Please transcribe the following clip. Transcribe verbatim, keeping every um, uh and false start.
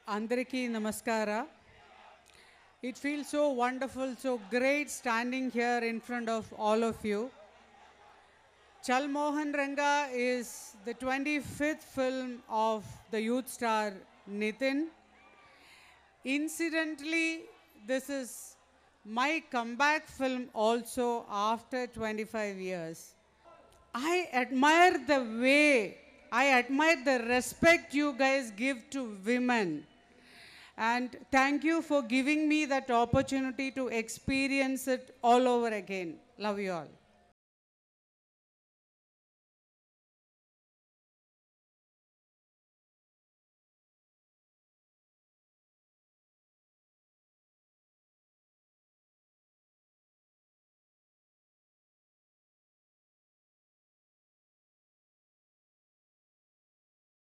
Andariki Namaskara. It feels so wonderful, so great standing here in front of all of you. Chal Mohan Ranga is the twenty-fifth film of the youth star Nitin. Incidentally, this is my comeback film also after twenty-five years. I admire the way, I admire the respect you guys give to women. And thank you for giving me that opportunity to experience it all over again. Love you all.